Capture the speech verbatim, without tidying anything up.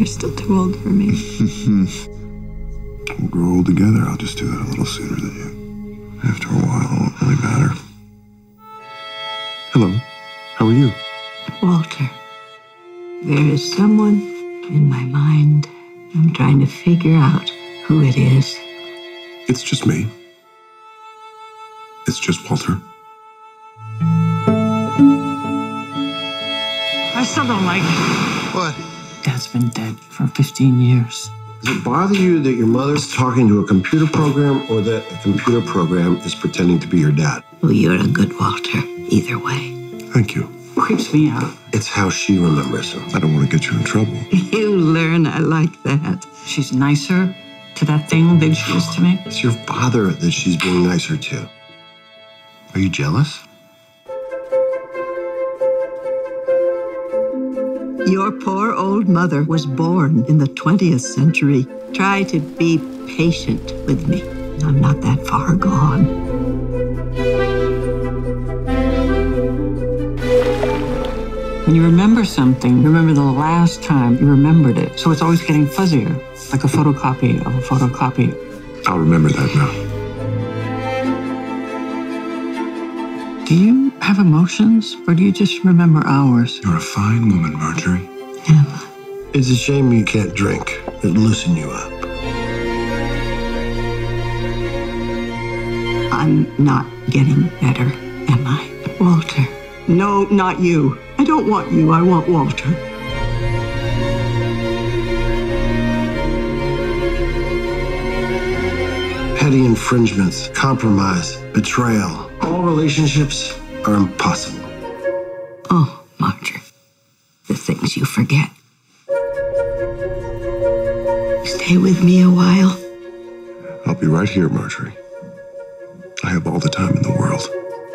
You're still too old for me. We'll grow old together. I'll just do that a little sooner than you. After a while, it won't really matter. Hello. How are you? Walter, there is someone in my mind. I'm trying to figure out who it is. It's just me. It's just Walter. I still don't like it. What? Dad's been dead for fifteen years. Does it bother you that your mother's talking to a computer program or that a computer program is pretending to be your dad? Well, you're a good Walter, either way. Thank you. Creeps me out. It's how she remembers him. I don't want to get you in trouble. You learn I like that. She's nicer to that thing than she is to me. It's your father that she's being nicer to. Are you jealous? Your poor old mother was born in the twentieth century. Try to be patient with me. I'm not that far gone. When you remember something, you remember the last time you remembered it. So it's always getting fuzzier, like a photocopy of a photocopy. I'll remember that now. Do you have emotions, or do you just remember hours? You're a fine woman, Marjorie. Emma. It's a shame you can't drink. It'll loosen you up. I'm not getting better, am I? Walter. No, not you. I don't want you. I want Walter. Petty infringements, compromise, betrayal. All relationships are impossible. Oh, Marjorie. The things you forget. Stay with me a while. I'll be right here, Marjorie. I have all the time in the world.